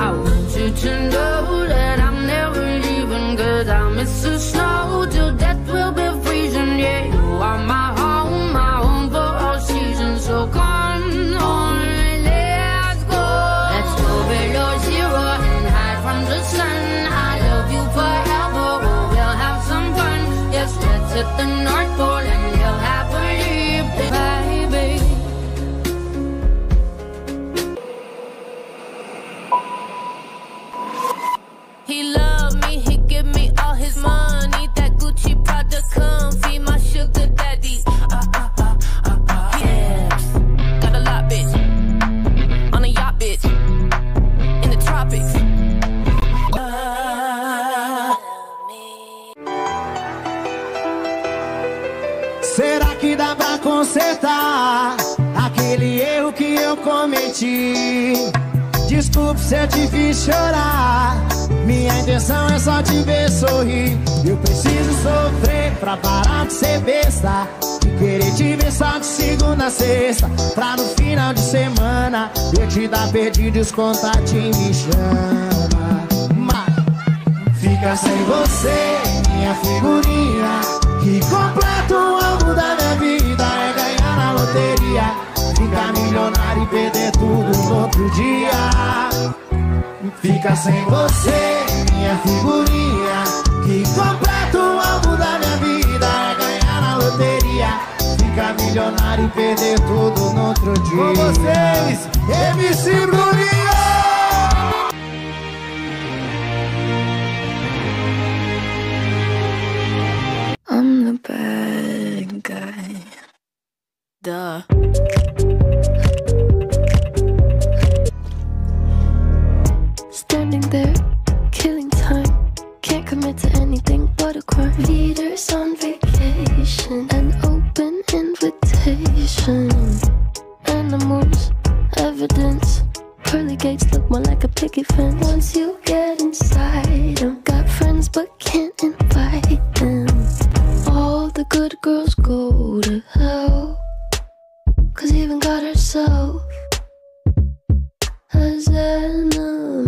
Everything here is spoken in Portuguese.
I want you to know that I'm never leaving, 'cause I miss the snow till death will be freezing. Yeah, you are my home for all seasons. So come on, let's go. Let's go below zero and hide from the sun. I love you forever, oh, we'll have some fun. Yes, let's hit the North Pole and live happily, baby. He love me, he give me all his money. That Gucci Prada comfy, my sugar daddy. Yes, got a lot, bitch. On a yacht, bitch. In the tropics. Será que dá pra consertar aquele erro que eu cometi? Desculpe se eu te fiz chorar. Minha intenção é só te ver sorrir. Eu preciso sofrer pra parar de ser besta e querer te ver só de segunda a sexta, pra no final de semana eu te dar perdido e os contatinhos me chama. Mas fica sem você, minha figurinha, que completa o álbum da minha vida. É ganhar na loteria, ficar milionário e perder tudo no outro dia. Fica sem você, minha figurinha, que completa o álbum da minha vida. É ganhar na loteria, ficar milionário e perder tudo no outro dia. Com vocês, MC Bruninho! I'm the bad guy. Duh. Standing there, killing time. Can't commit to anything but a crime. Leaders on vacation, an open invitation. Animals, evidence. Pearly gates look more like a picket fence. Once you get inside them, got friends but can't invite them. All the good girls go to hell, 'cause even God herself has enemies.